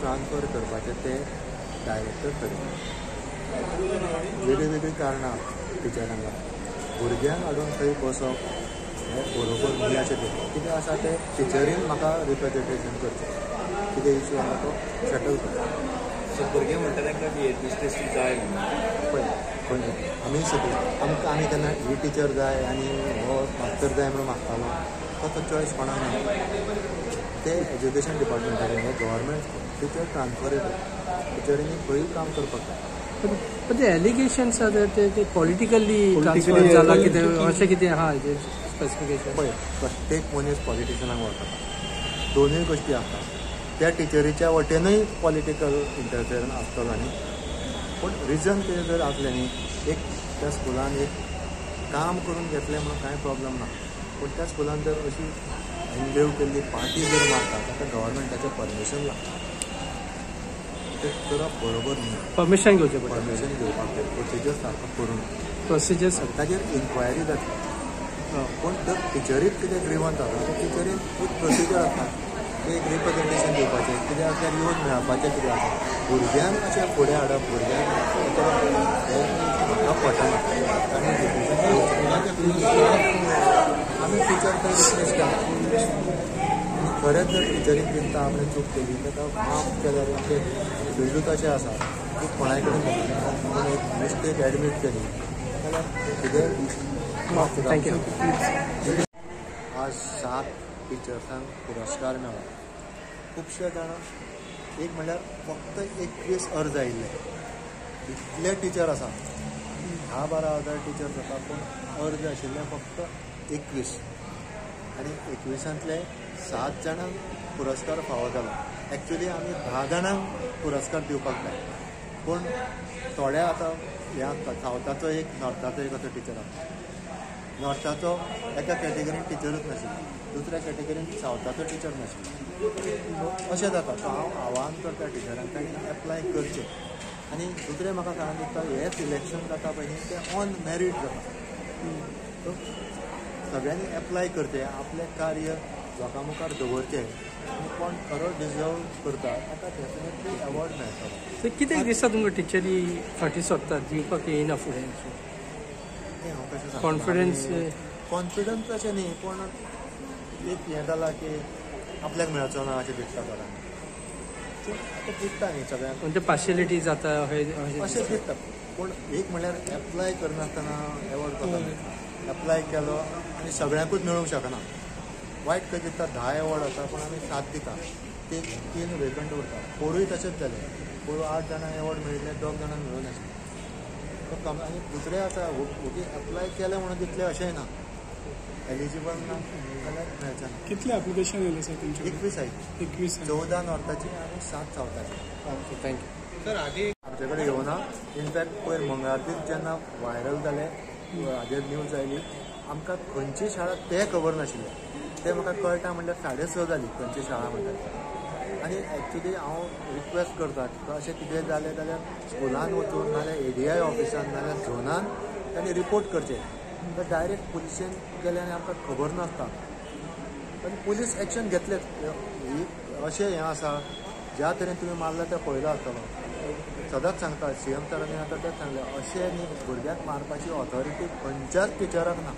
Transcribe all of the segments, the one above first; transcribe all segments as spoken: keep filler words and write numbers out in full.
Transfer करपाचें ते director ठरयता. वेगळी वेगळी कारणां टिचरांक भुरग्यांक हाडून थंय बसप हें बरोबर न्ही अशें दिसता. कितें आसा तें टिचरीन म्हाका रिप्रेजेंटेशन करचें, कितें इशू आसा तो सेटल करता. सो भुरगे म्हणटा तांकां ती एडमिनिस्ट्रेशन जाय पळय पळय आमी सगळीं आमकां आमी केन्ना ही टिचर जाय आनी हो मास्तर जाय म्हणून मागतालो, तो चॉयस कोणाक ना. ते एज्युकेशन डिपार्टमेंटान हे गव्हर्मेंट टिचर ट्रान्सफर येता, टिचरींनी खंयी काम करपाक जाय. पण ते एलिगेशन्स आसा ते पॉलिटिकली ट्रान्सफर जाला कितें अशें कितें आहा हेजेर स्पेसिफिकेशन? पळय प्रत्येक मनीस पॉलिटिशनाक वता, दोनूय गोश्टी आसता. त्या टिचरीच्या वटेनूय पॉलिटिकल इंटरफियरन्स आसतलो न्ही, पूण रिजन तें जर आसलें न्ही, एक त्या स्कुलान एक काम करून घेतलें म्हणून कांय प्रॉब्लम ना. पूण त्या स्कुलान जर अशी एनजेव केल्ली पार्टी जर मारता ताका गव्हर्मेंटाचें परमिशन लागता. तें करप बरोबर न्ही. परमिशन घेवचें पडटा. परमिशन घेवपाक जाय, प्रोसिजर सारको करून प्रोसिजर ताजेर इन्क्वायरी जातली. पूण जर टिचरीक कितें ग्रिवंस आसा त्या टिचरीन एक प्रोसिजर आसा, एक रिप्रेजेंटेशन दिवपाचें, कितें आसल्यार येवन मेळपाचें कितें आसा. भुरग्यांक अशें फुडें हाडप, भुरग्यांक हें म्हाका पटना. आमी टिचर थंय रिप्लेस केला आनी खरेंच जर टिचरीक दिसता आपणें चूक केली ताका माफ केल्यार अशें फिल्डूच अशें आसा की कोणाय कडेन म्हणून एक मिस्टेक एडमीट केली जाल्यार कितें माफ थँक्यू. आज सात टिचर्सांक पुरस्कार मेळ्ळा. खुबशे जाणां एक म्हणल्यार फक्त एकवीस अर्ज आयिल्ले, इतले टिचर आसा, धा बारा हजार टिचर्स जाता पूण अर्ज आशिल्ले फक्त एकवीस. आनी एकविसांतले सात जाणांक पुरस्कार फावो जालो. एक्चुली आमी धा जाणांक पुरस्कार दिवपाक जाय, पूण थोडे आतां हे आसता, सावथाचो एक नॉर्थाचो एक असो टिचर आसा. नॉर्थाचो एका कॅटेगरीन टिचरूच नाशिल्लो, दुसऱ्या कॅटेगरीन सावथाचो टिचर नाशिल्लो. अशें जाता. सो हांव आव्हान करता टिचरांक तांणी एप्लाय करचें. आनी दुसरें म्हाका सांगून दिसता हें सिलेक्शन जाता पळय न्ही तें ऑन मेरीट जाता. सो सगळ्यांनी एप्लाय करचें, आपलें कार्य लोकां मुखार दवरचें आनी कोण खरो डिजर्व करता ताका डेफिनेटली एवॉर्ड मेळटलो. कितें दिसता तुमकां टिचरी फाटीं सरतात, दिवपाक येयना फुडें? तें हांव कशें सांगता, कॉन्फिडन्स कॉन्फिडन्स अशें न्ही, पूण एक हें जाला की आपल्याक मेळचो ना अशें दिसता कोणाक. आतां दिसता न्ही सगळ्यांक म्हणजे पार्शियलिटी जाता अशें दिसता. पूण एक म्हणल्यार एप्लाय करनासतना एवॉर्ड करता मेळटा. एप्लाय केलो आनी सगळ्यांकूच मेळूंक शकना. वायट कशें दिसता, धा एवॉर्ड आसा पूण आमी सात दिता, ते तीन वेकंट उरता. पोरूय तशेंच जालें, पोरू आठ जाणांक एवॉर्ड मेळिल्ले, दोग जाणांक मेळूं नाशिल्ले. आनी दुसरें आसा ओके एप्लाय केलें म्हणून दितलें अशेंय ना, एलिजिबल ना जाल्यार मेळचें ना. कितले एप्लिकेशन येयले सर तुमचे? एकवीस आयिल्ले, एकवीस चवदा नॉर्थाची आनी सात सावथाची. थँक्यू. सर आदी आमचे कडेन येवना. इनफॅक्ट पयर मंगळार दीस जेन्ना व्हायरल जालें, हाजेर न्यूज आयली, आमकां खंयची शाळा तें खबर नाशिल्लें. तें म्हाका कळटा म्हणल्यार साडे स जाली खंयची शाळा म्हणटा. आनी एक्चुली हांव रिक्वेस्ट करता की अशें कितें जालें जाल्यार स्कुलान वचून नाजाल्यार एडीआय ऑफिसान नाजाल्यार झोनान तांणी रिपोर्ट करचें. तर डायरेक्ट पुलिशेन गेले आनी आमकां खबर नासता. पण पुलीस एक्शन घेतलेच. अशें हें आसा, ज्या तरेन तुमी मारला तें पळयलो आसतलो. सदांच सांगता, सी एम सरांनी आतां तेंच सांगलें, अशें न्ही भुरग्याक मारपाची ऑथॉरिटी खंयच्याच टिचराक ना.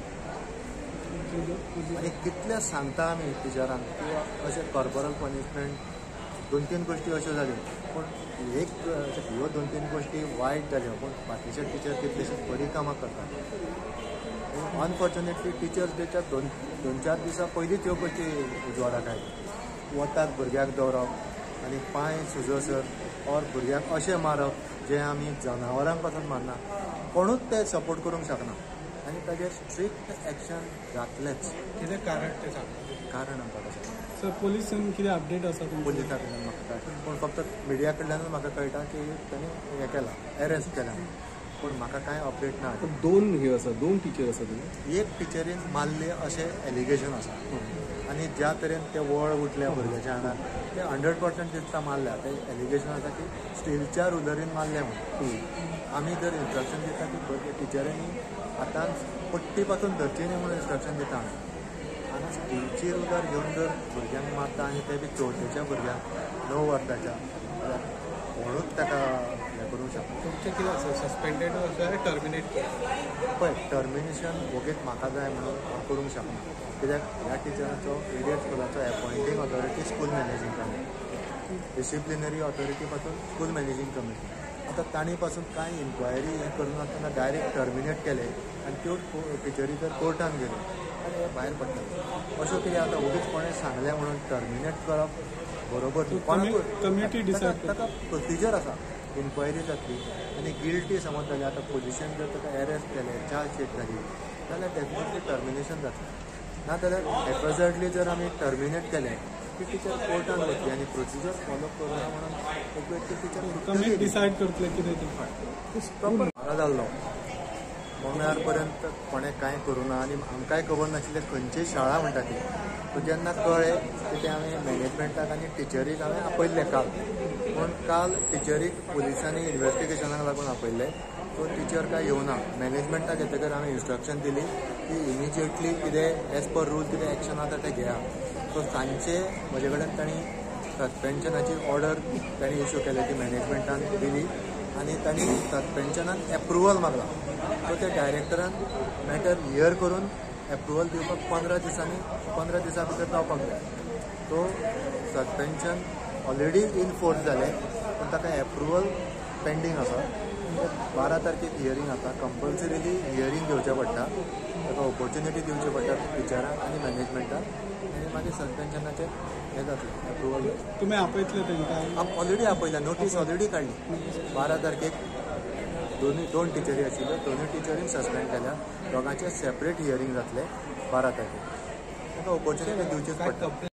आनी कितले सांगता आमी टिचरांक की अशें कॉर्पोरल पनिशमेंट, दोन तीन गोश्टी अश्यो जाल्यो. पूण एक ह्यो दोन तीन गोश्टी वायट जाल्यो, पूण बाकीचे टिचर कितलेशीच बरीं कामां करतात. अनफॉर्च्युनेटली टिचर्स डेच्या दोन दोन चार दिसां पयलींच ह्यो गोश्टी उजवाडाक आयल्यो. वताक भुरग्याक दवरप आनी पांय सुजसर ऑर भुरग्याक अशें मारप जें आमी जनावरांक पासून मारना, कोणूच ते सपोर्ट करूंक शकना. आनी ताजेर स्ट्रिक्ट एक्शन जातलेंच. कितें कारण तें सांगता? कारण आमकां कशें सर पोलिसान कितें अपडेट आसा तुमचे? पुलिसा कडल्यान म्हाका कळटा, पूण फक्त मिडिया कडल्यानूच म्हाका कळटा की तांणी हें केलां, एरेस्ट केलां. पूण म्हाका कांय अपडेट ना. दोन हे आसा, दोन टिचर आसा तुमी? एक टिचरीन मारली अशें एलिगेशन आसा. आनी ज्या तरेन ते वळ उठल्या भुरग्याच्या आंगार ते हंड्रेड पर्संट दिसता मारल्या. ते एलिगेशन आसा की स्टीलच्या रुलरीन मारले म्हणून. आमी जर इन्स्ट्रक्शन दिता की टिचरांनी आतां पट्टी पासून धरची न्ही म्हणून इन्स्ट्रक्शन दिता आमी. आनी स्टीलची रुलर घेवन जर भुरग्यांक मारता आनी ते बी चवथेच्या भुरग्यांक णव वर्साच्या कोणूच ताका हें करूंक शकना. तुमचें कितें आसा सस्पेंडेड अशें टर्मिनेट पळय टर्मिनेशन वोगीत म्हाका जाय म्हणून हांव करूंक शकना कित्याक ह्या टिचराचो एरिया स्कुलाचो appointing authority school managing committee disciplinary authority पासून स्कूल मॅनेजींग कमिटी. आतां तांणी पासून कांय इन्क्वायरी हें करून आसतना डायरेक्ट टर्मिनेट केले आनी त्यो टिचरी जर कोर्टान गेल्यो आनी हे भायर पडटले. अश्यो कितें आतां उगीच कोणें सांगलें म्हणून टर्मिनेट करप बरोबर न्ही. कमिटी डिसायड ताका प्रोसिजर आसा. इन्क्वायरी जातली आनी गिल्टी समज जालें आतां पोलिशन जर ताका एरेस्ट केलें चार्ज शीट जाली जाल्यार डेफिनेटली टर्मिनेशन जातलें. नाजाल्यार हेपॅझर्डली जर आमी टर्मिनेट केलें ती टिचर कोर्टान वतली आनी प्रोसिजर फॉलो करूना म्हणून एक वेळ ती कमिटी टिचर डिसायड करतले कितें तें. प्रॉपर म्हाका जाल्लो मोम्यार पर्यंत कोणें कांय करूना आनी आमकांय खबर नाशिल्लें खंयची शाळा म्हणटा ती. सो जेन्ना कळ्ळें की तें हांवें मॅनेजमेंटाक आनी टिचरीक हांवें आपयल्लें काल. पूण काल टिचरीक पुलिसांनी इन्वेस्टिगेशनाक लागून आपयल्लें. तो टिचर काय येवना. मॅनेजमेंटाक येतकर हांवें इन्स्ट्रक्शन दिली की इमिजिएटली कितें एज पर रूल कितें एक्शन आसा तें घेया. सो सांजचे म्हजे कडेन तांणी सस्पेन्शनाची ऑर्डर तांणी इश्यू केली ती मॅनेजमेंटान दिली आनी तांणी सस्पेन्शनान एप्रुवल मागला. सो ते डायरेक्टरान मॅटर हियर करून एप्रुवल दिवपाक पंदरा दिसांनी पंदरा दिसां भितर जावपाक जाय. So suspension already in force जालें पूण ताका एप्रुवल पेंडींग आसा. बारा तारखेक हियरींग आसा. कंपल्सरिली हियरींग घेवचें पडटा. ताका ऑपॉर्च्युनिटी दिवची पडटा टिचराक आनी मॅनेजमेंटाक आनी मागीर सस्पेन्शनाचें हें जातलें एप्रुवल. तुमी आपयतले तेंकां ऑलरेडी आपयल्या. नोटीस ऑलरेडी काडली. बारा तारखेक दोनूय दोन टिचरी आशिल्ल्यो. दोनूय टिचरींक सस्पेंड केल्या. दोगांचें सेपरेट हियरींग जातलें बारा तारखेक. ताका ऑपॉर्च्युनिटी दिवचीच पडटा.